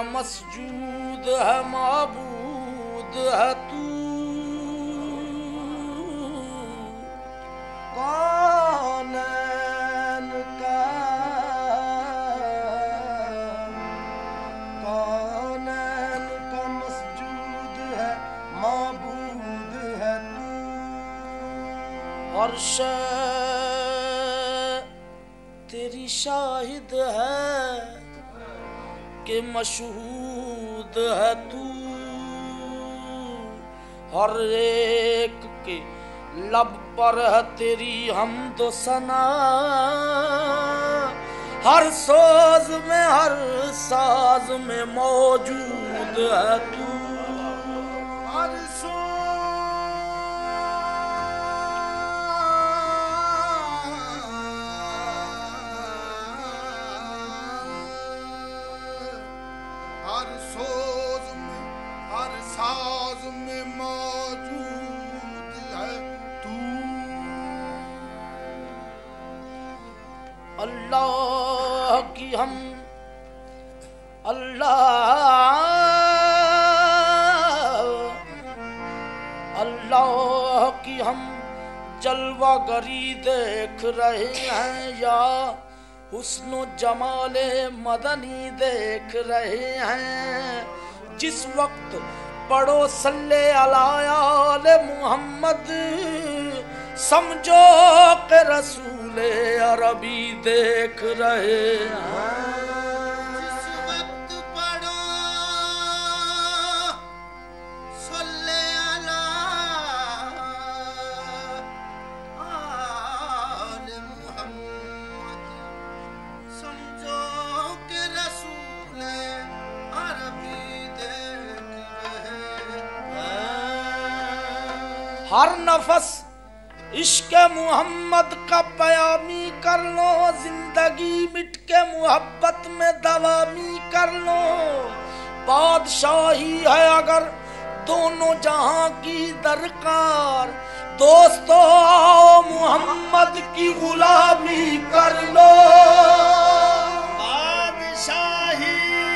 मस्जूद है माबूद है तू, कौनैन का मस्जूद है माबूद है तू, और तेरी शाहिद है कि मशहूद है तू, हर एक के लब पर है तेरी हमदो सना, हर सोज में हर साज में मौजूद है तू, हर सोज में हर साज में मौजूद है तू। अल्लाह की हम अल्लाह की हम जलवागरी देख रहे हैं, या हुस्नो जमाले मदनी देख रहे हैं। जिस वक्त पढ़ो सल्ले अला आले मोहम्मद, समझो के रसूले अरबी देख रहे हैं। जिस वक्त पढ़ो सल्ले अला आले मोहम्मद, समझो के रसूले अरबी देख रहे हैं। हर नफस इश्क मुहम्मद का पयामी कर लो, जिंदगी मिट के मोहब्बत में दवामी कर लो। बादशाही है अगर दोनों जहां की दरकार, दोस्तों आओ मोहम्मद की गुलामी कर लो। बादशाही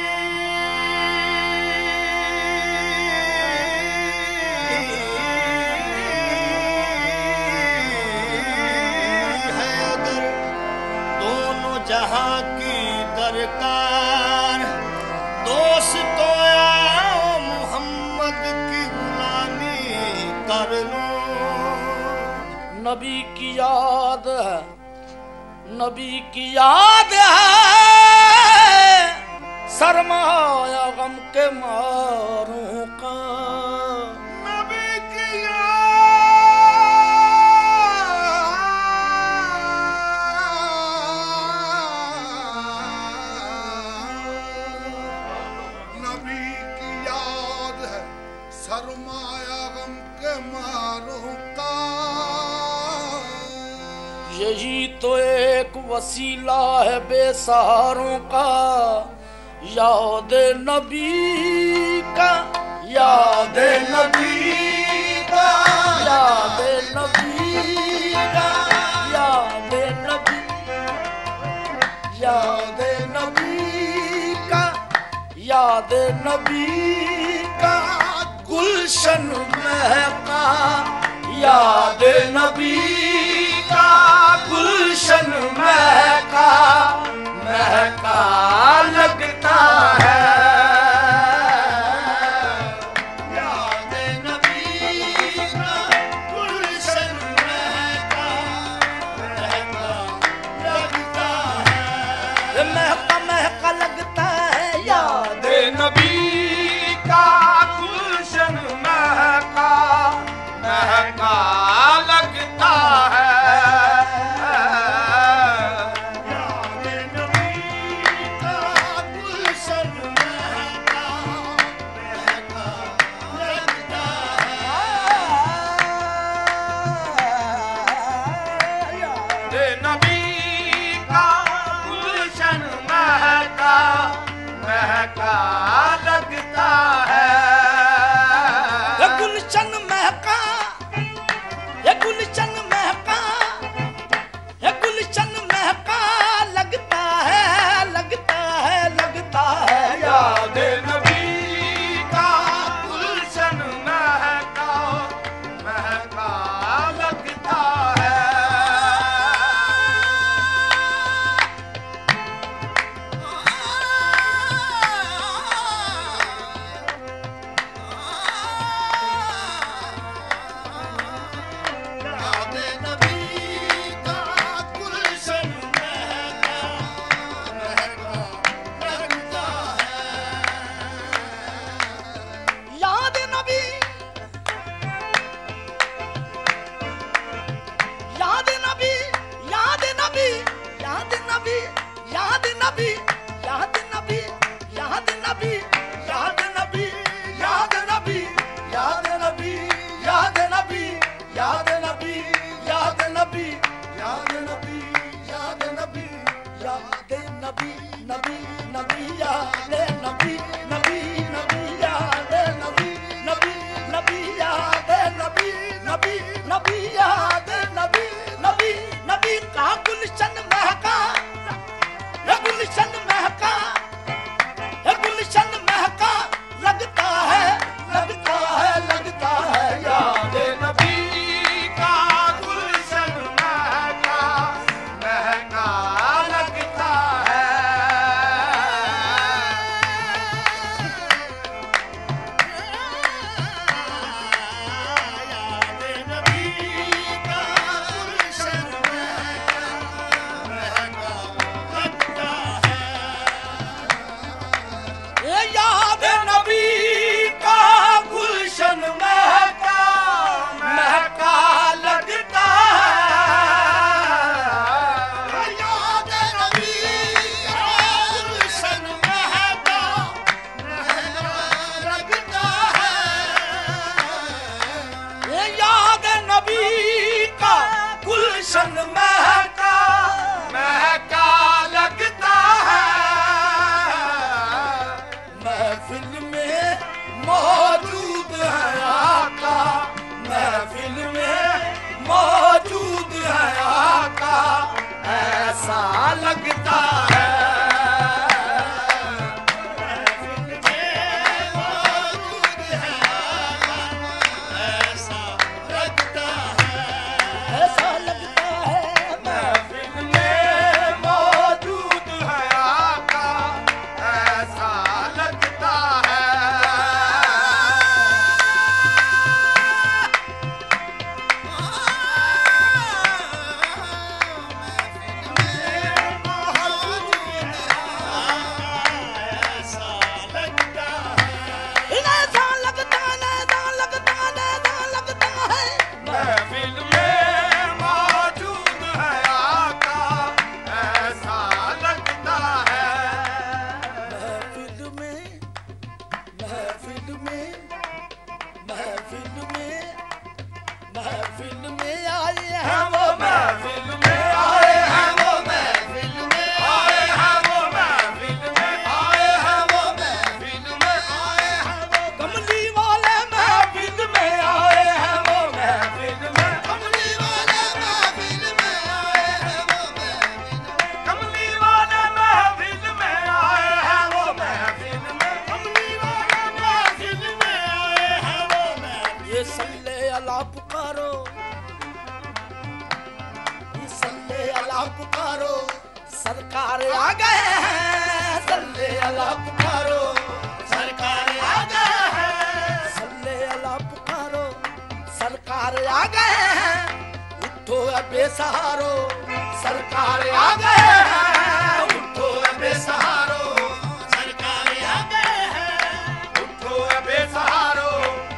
जहां की दरकार, दोस्तों आओ मोहम्मद की गुलामी कर लो। नबी की याद है, नबी की याद है, सरमाया गम के मारों का। नबी की सरमाया गम के मारों का। यही तो एक वसीला है बेसहारों का, याद नबी का, याद नबी का, याद नबी का, याद नबी, याद नबी का, याद नबी का गुलशन महका, याद नबी का गुलशन महका, महका लगता है। याद नबी का गुलशन महका, महका लगता है। महका महका लगता है, याद नबी का गुलशन महका, महका लगता है। याद नबी का गुलशन महफिल में मौजूद है आका, महफिल में मौजूद है आका, ऐसा लगता है। सरकार आ गए हैं, सल्ले अला पुकारो, सरकार आ गए हैं, सल्ले अला पुकारो, सरकार आ गए हैं, उठो बेसहारो, सरकार आ गए हैं, उठो बेसहारो, सरकार आ गए हैं, उठो बेसहारो,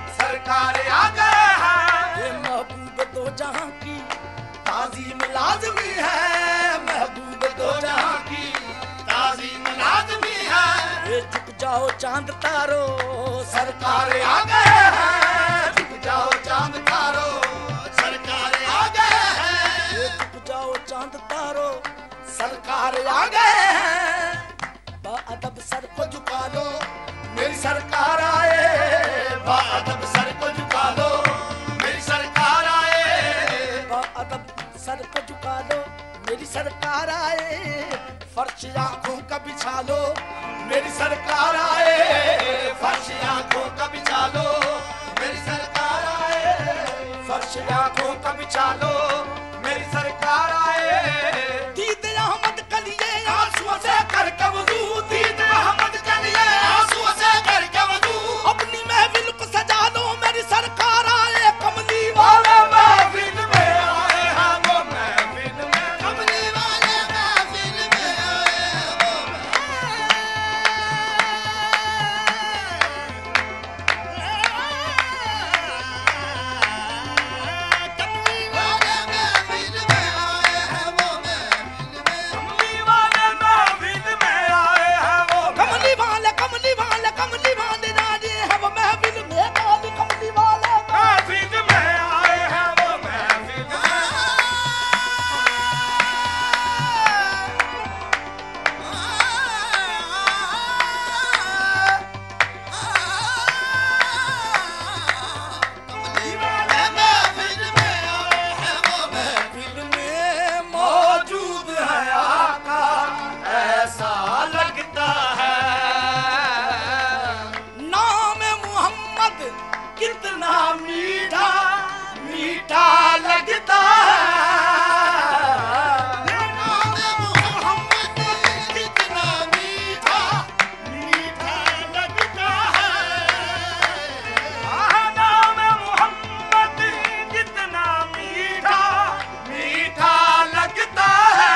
सरकार आ गए हैं। ये महबूब दो जहां की ताज़ीम लाज़मी है, महबूब दो जहां की ताज़ीम लाज़मी है। ये झुक जाओ चांद तारो, सरकार आ गए हैं, झुक जाओ चांद तारो, सरकार आ गए हैं। ये झुक जाओ चांद तारो, सरकार आ गए हैं। बाअदब सर को झुका लो, मेरी सरकार आए, बाअदब सर को झुका लो, मेरी सरकार आए, बाअदब सर को झुका लो, मेरी सरकार आए। फर्श आंखों का बिछा लो, मेरी सरकार आए, फर्श आंखों का बिछा लो, मेरी सरकार आए, फर्श आंखों का बिछा लो, मेरी सरकार आए। दीद अहमद के लिए आंसुओं से करके वुज़ू, दीद अहमद के लिए आंसुओं से करके वुज़ू, अपनी महफिल को सजा लो, मेरी सरकार आए। कमली वाले महफिल में आए हैं, वो महफिल में, कमली वाले महफिल में आए हैं, वो कमली वाले महफिल में आए हैं, वो महफिल में, कमली वाले महफिल में आए हैं, वो कमली वाले, कमली वाले, कमली वाले राजे हैं, वो महफिल में, कमली कमली वाले महफिल में आए हैं, वो महफिल में। कमली वाले महफिल में आए हैं, वो महफिल में मौजूद है आका, ऐसा लगता है। नाम मोहम्मद कितना मीठा मीठा लगता है, नाम मोहम्मद कितना मीठा मीठा लगता है। नाम मोहम्मद कितना मीठा मीठा लगता है।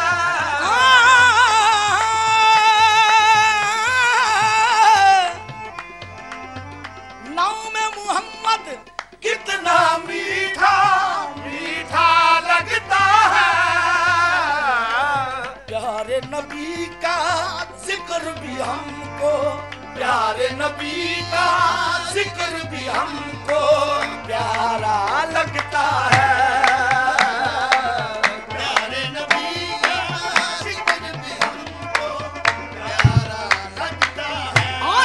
नाम मोहम्मद कितना मीठा मीठा लगता है। प्यारे नबी का जिक्र भी हमको, प्यारे नबी का जिक्र भी हमको प्यारा लगता है। प्यारे नबी का जिक्र भी हमको प्यारा लगता है।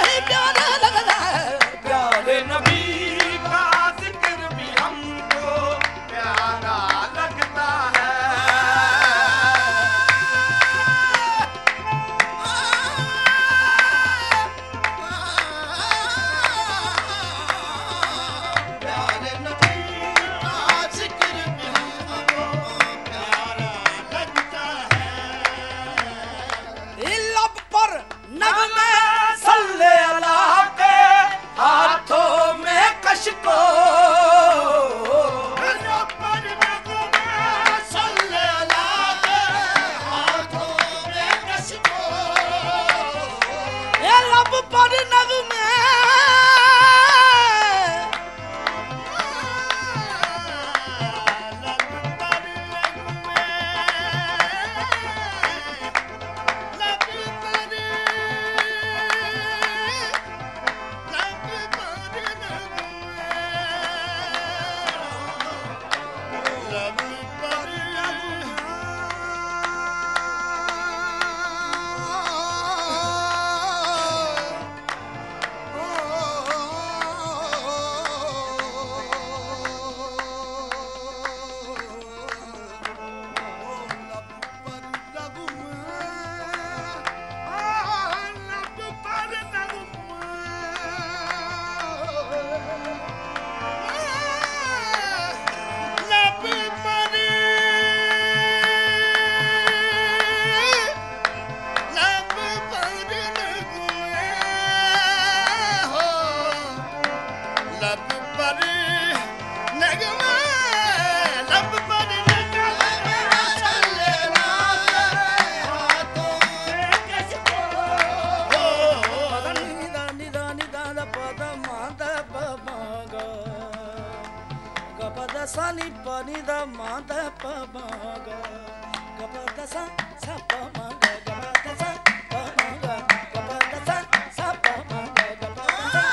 Sani pani da ma da pa ma ga ga pa da sa pa ma ga ga pa da sa pa ma ga ga pa da sa pa ma ga ga pa da sa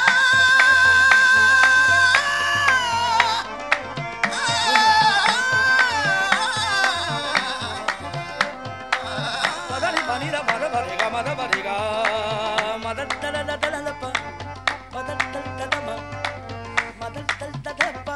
Padani pani da ma da pa ga ma da da da da da pa ma da da da da ma ma da da da da pa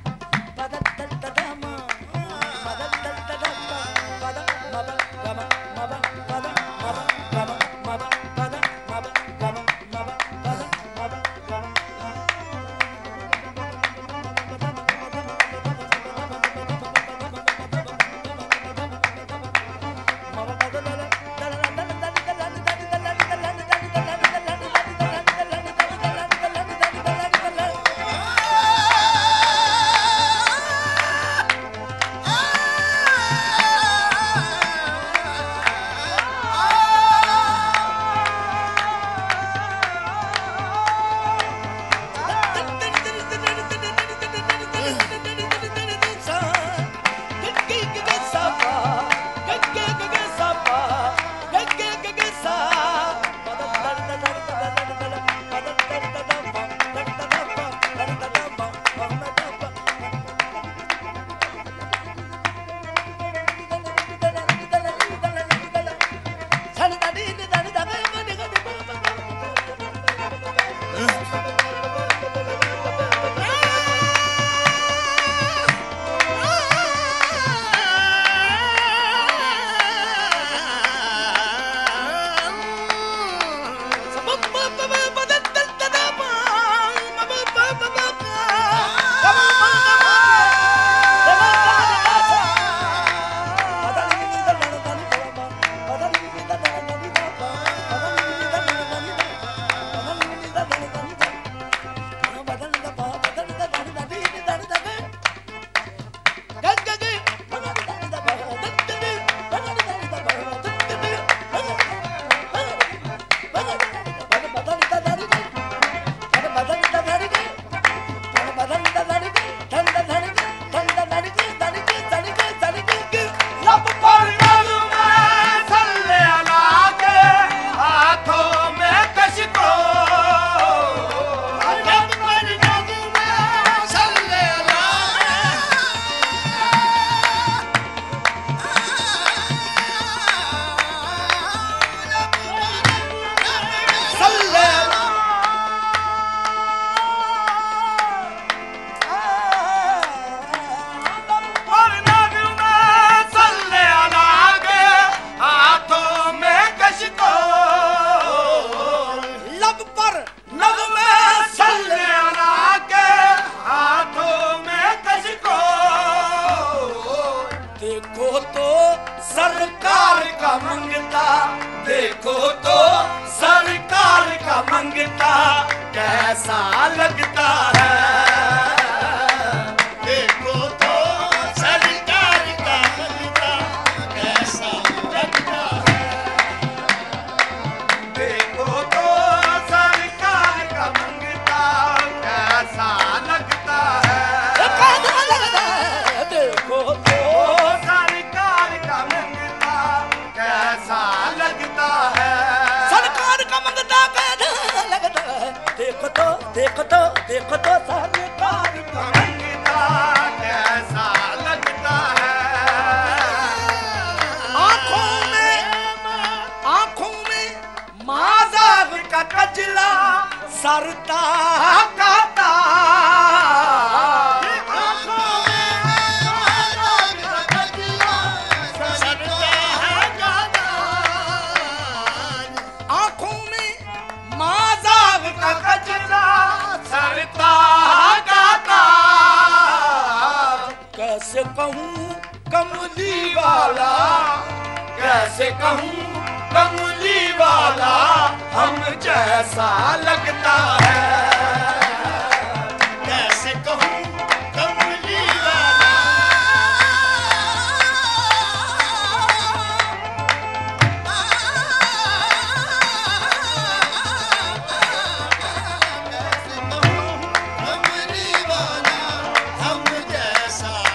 देखो तो सरकार का मंगता कैसा लगता है आंखों में माज़ाब का कजला सरता काता कैसे कहूँ कमली वाला कैसे कहूँ कमली वाला हम जैसा लगता है कैसे कहूँ कमली वाला कैसे कहूँ कमली वाला हम जैसा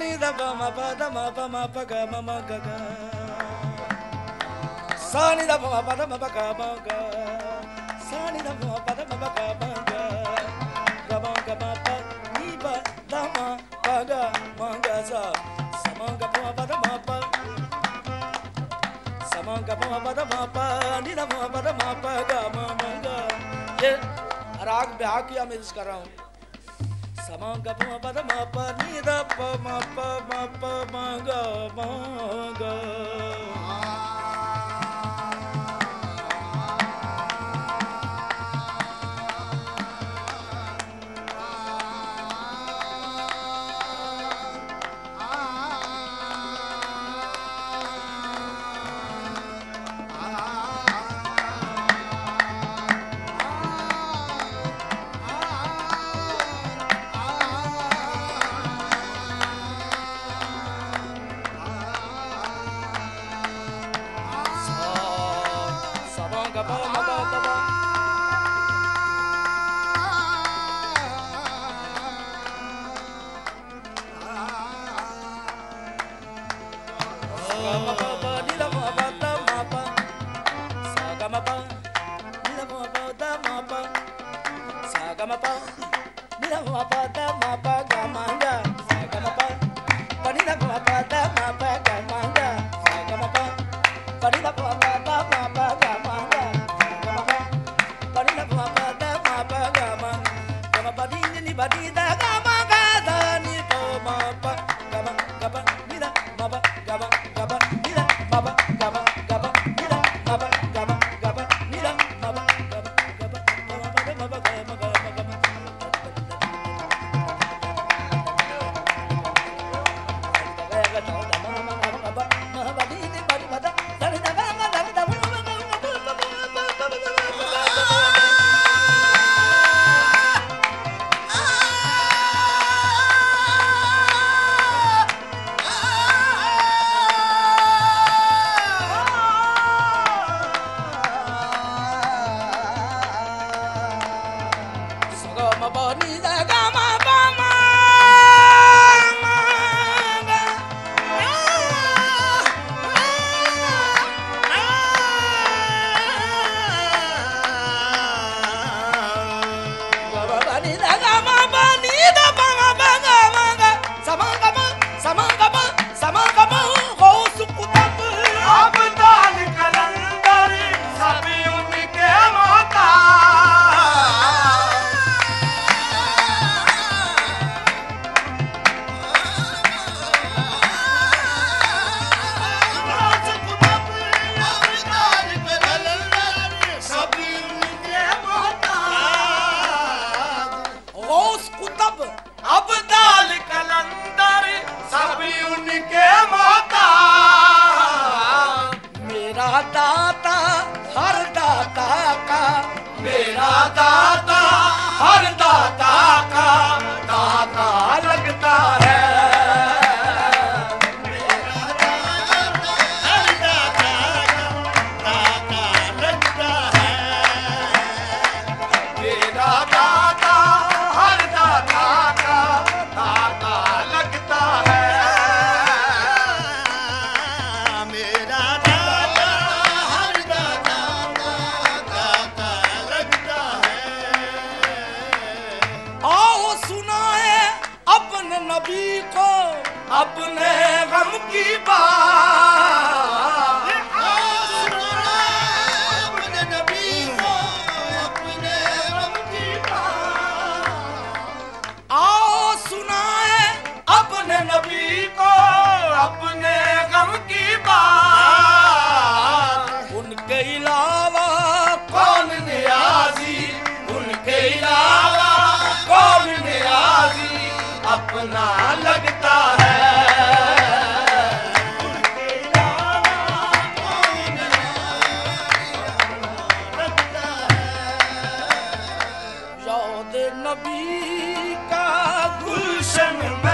ni da ba ma pa da ma pa ma pa ga ma ma ga ga. Sa ni da ba ma pa da ma pa ga ma ga. Sa ni da ba ma pa da ma pa ga ma ga. Ga ma ga ma pa ni ba da ma pa ga ma ga sa. Sa ma ga pa ma pa da ma pa. Sa ma ga pa ma pa da ma pa ni da ma pa da ma pa ga ma ma ga. ये राग ब्याह किया मैं कर रहा हूँ. Sama ga pa pa da ma pa ni da pa ma pa ma ga ma ga. याद-ए-नबी का गुलशन में